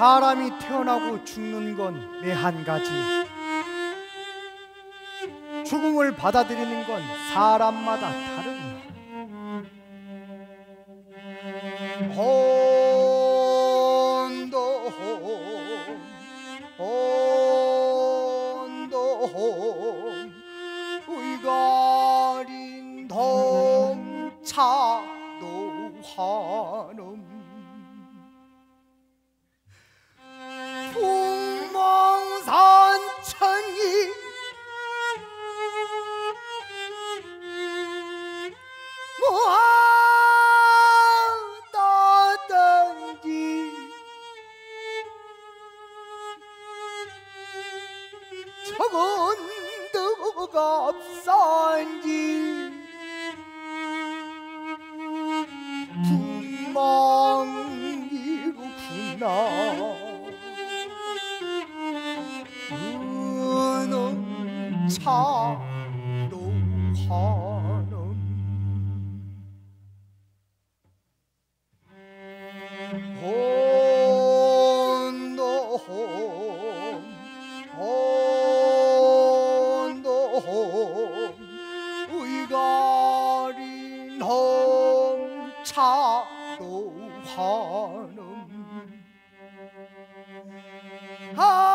사람이 태어나고 죽는 건 매 한 가지. 죽음을 받아들이는 건 사람마다 다르구나. 온도홈 의가린 동차도 환음 풍망산천이 뭐하다든지 저건도가 없산지 분망이로구나. 은음 차도 환음 온도홈 의가린 홍차도 환음